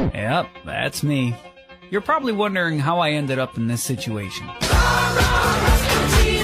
Yep, that's me. You're probably wondering how I ended up in this situation.